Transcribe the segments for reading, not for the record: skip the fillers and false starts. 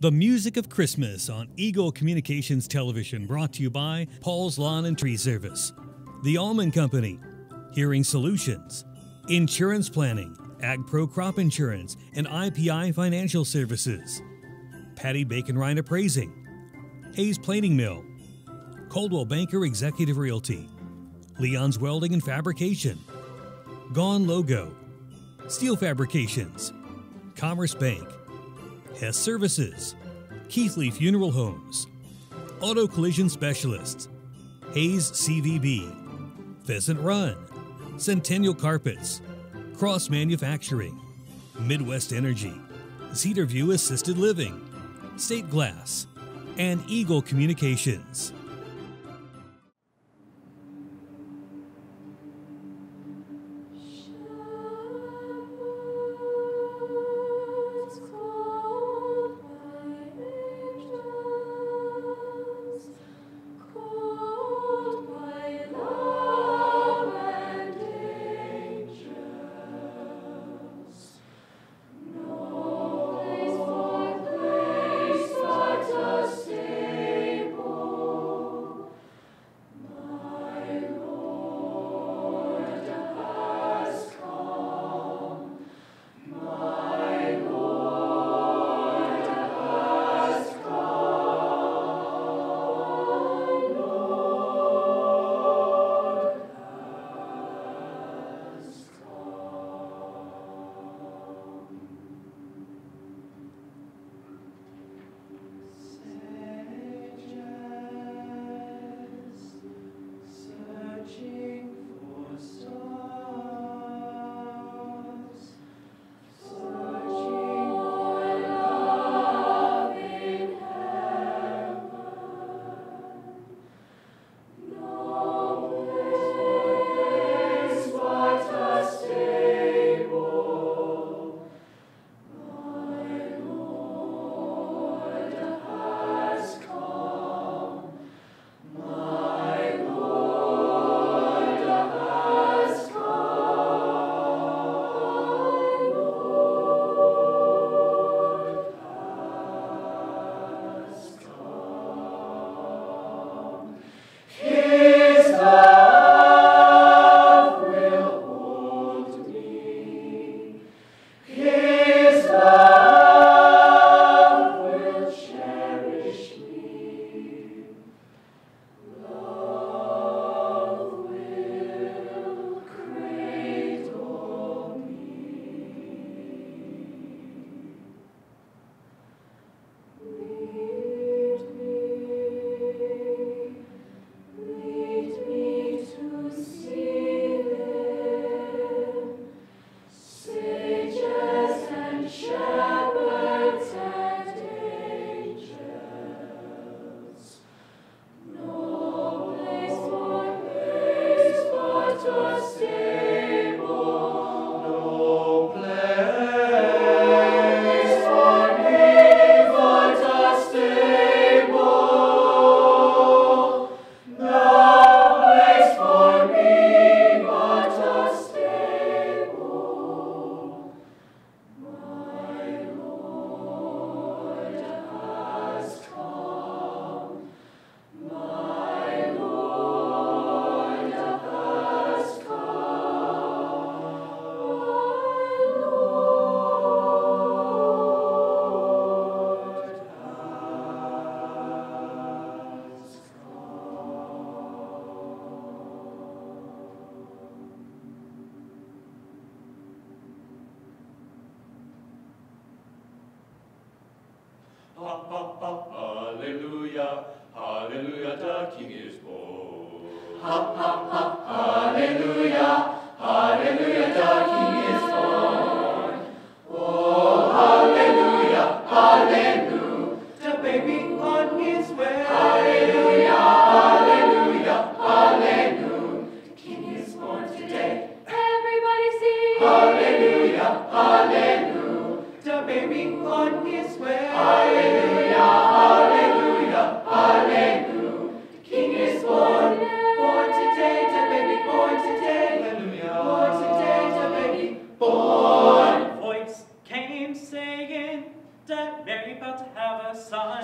The Music of Christmas on Eagle Communications Television, brought to you by Paul's Lawn and Tree Service, The Almond Company, Hearing Solutions, Insurance Planning, AgPro Crop Insurance, and IPI Financial Services, Patty Bacon Ryan Appraising, Hayes Planing Mill, Coldwell Banker Executive Realty, Leon's Welding and Fabrication, Gone Logo, Steel Fabrications, Commerce Bank, Hess Services, Keithley Funeral Homes, Auto Collision Specialists, Hayes CVB, Pheasant Run, Centennial Carpets, Cross Manufacturing, Midwest Energy, Cedar View Assisted Living, State Glass, and Eagle Communications. Hallelujah, hallelujah, the King is born. Hallelujah, hallelujah, the King is born. Oh, hallelujah, hallelujah, the baby on his way. Hallelujah, hallelujah, hallelujah, the King is born today. Everybody sing. Hallelujah, hallelujah, the baby on his way. Hallelujah, hallelujah, hallelujah, the King is born. Born today, the baby born today. Hallelujah. Born today, the baby Born. Voice came saying that Mary about to have a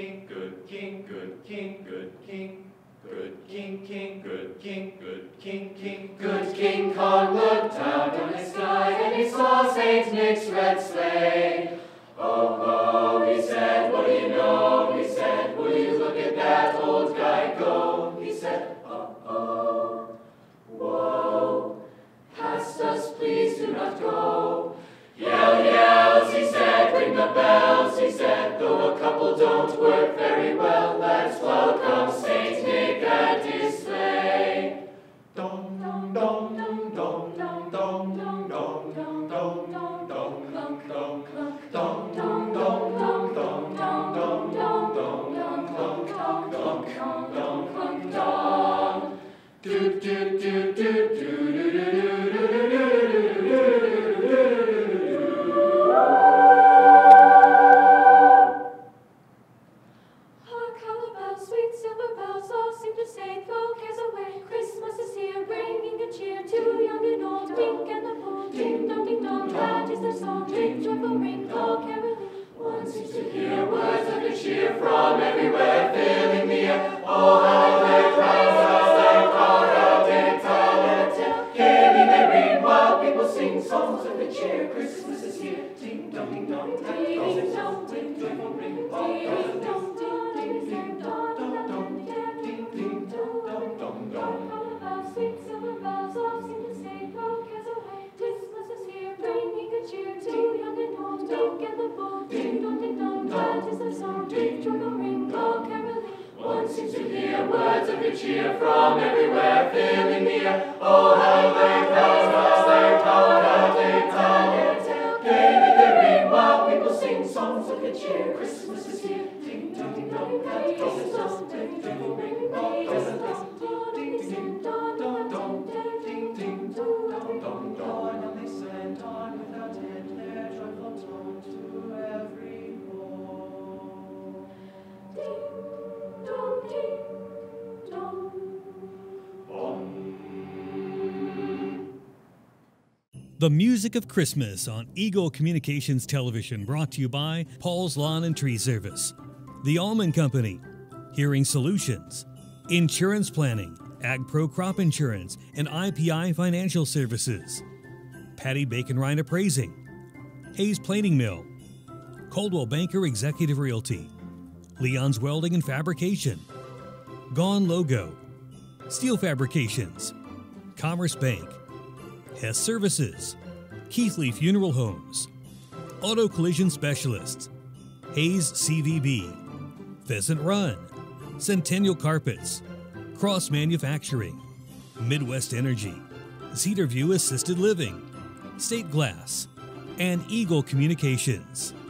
king, good king, good king, good king. Good king, king, good king, good king, king. Good King Kong looked down from the sky and he saw Saint Nick's red sleigh. Oh, oh, he said, what do you know? He said, will you look at that old guy go? He said, oh, oh, whoa, past us, please do not go. Yell, yells, he said, ring the bells, he said, though a couple don't work very well, let's welcome Saint Nick and his sleigh. Dong, dong, dong, dong, dong, dong, dong, dong, dong, dong, dong, dong, clunk, clunk, clunk, dong, dong, dong, dong, dong, dong, dong, dong, dong, dong, clunk, clunk, clunk, dong, clunk, dong. Do, do, do, do, do, do, do, do, do, do, from everywhere, filling the air. Oh, how they cry, they call out, they tell. Gaily they ring while people sing songs of the cheer. Christmas is here. Ding dong, ding dong, ding dong, ding dong, ding dong, ding dong, ding dong, ding ding dong, dong, dong, ding ding dong, dong, dong, dong. Sweet silver bells all seem to say, throw cares away. Christmas is here, bringing good cheer to young and old. Big and the bold, ding dong, that is the song. Ding dong, ring, go caroling. One seems to hear words of good cheer from everywhere, filling the air. Oh, how they cry, they call out, they tell. Gaily they ring while people sing songs of good cheer. Christmas is here. Ding dong, that is the song. Ding dong, ring, go caroling. Ding ding dong, dong, dong, ding ding dong, dong, dong, dong. And they sent on without end their joyful tones to every home. Ding dong, ding dong. The Music of Christmas on Eagle Communications Television, brought to you by Paul's Lawn and Tree Service, The Almond Company, Hearing Solutions, Insurance Planning, AgPro Crop Insurance, and IPI Financial Services, Patty Bacon Ryan Appraising, Hayes Planing Mill, Coldwell Banker Executive Realty, Leon's Welding and Fabrication, Gone Logo, Steel Fabrications, Commerce Bank, Hess Services, Keithley Funeral Homes, Auto Collision Specialists, Hayes CVB, Pheasant Run, Centennial Carpets, Cross Manufacturing, Midwest Energy, Cedar View Assisted Living, State Glass, and Eagle Communications.